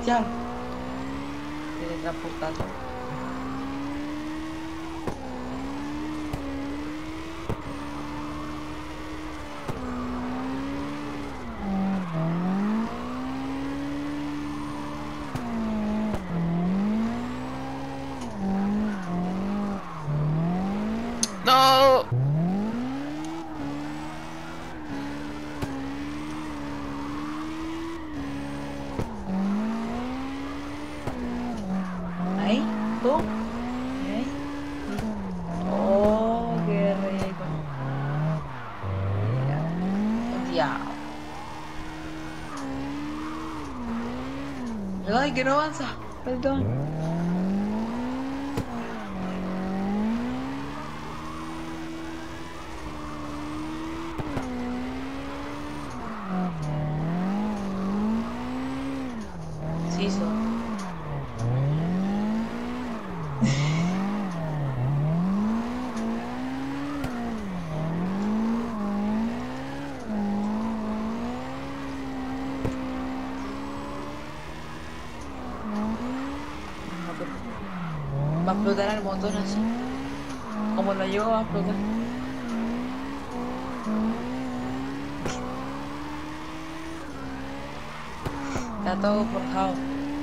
Ya. Teletransportado. ¡No! Ahí, tú. Ahí. Oh, qué rico. Diablo. Ay, que no avanza. Perdón. Sí, so. Va a explotar el motor así. Como lo llevo va a explotar. Está todo forjado.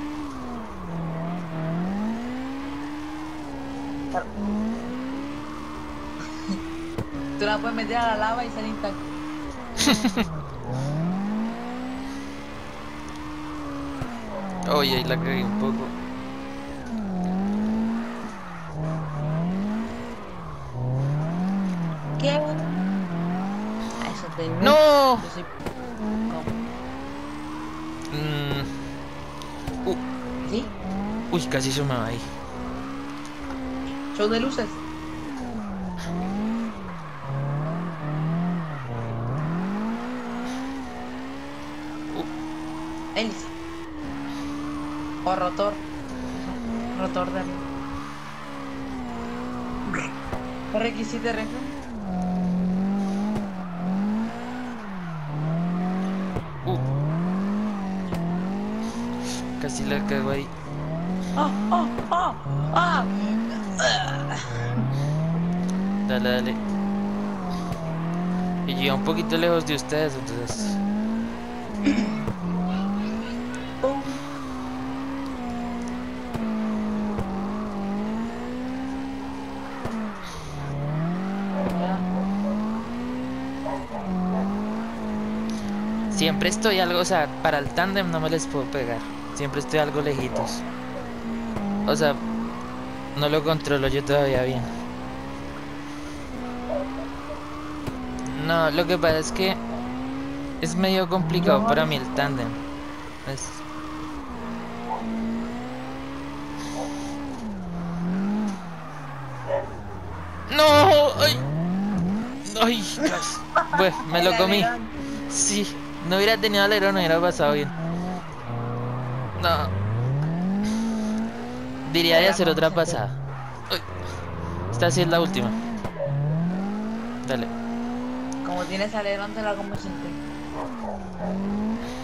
Tú la puedes meter a la lava y salir intacto. Oye, ahí la cagué un poco. ¿Qué? Ah, eso te digo. ¡No! Yo soy... ¿Cómo? Mm, uh, ¿Sí? uy, casi se me va ahí. Show de luces. Hélice. O rotor. Rotor de... ¿Qué requisito de refrán? Uh, casi la cago ahí. ¡Oh, oh, oh! ¡Ah! Dale, dale. Y yo un poquito lejos de ustedes, entonces. ¡Pum! Siempre estoy algo, o sea, para el tándem no me les puedo pegar. Siempre estoy algo lejitos. O sea, no lo controlo yo todavía bien. No, lo que pasa es que es medio complicado Yo... para mí el tándem. Es... ¡No! ¡Ay! ¡Ay! Casi. Bueno, me El lo comí. alerón. Sí, no hubiera tenido alerón, no hubiera pasado bien. No, diría de La hacer otra concentré. pasada. Uy, esta sí es la última. Dale. Como tienes alerón, te la concentré.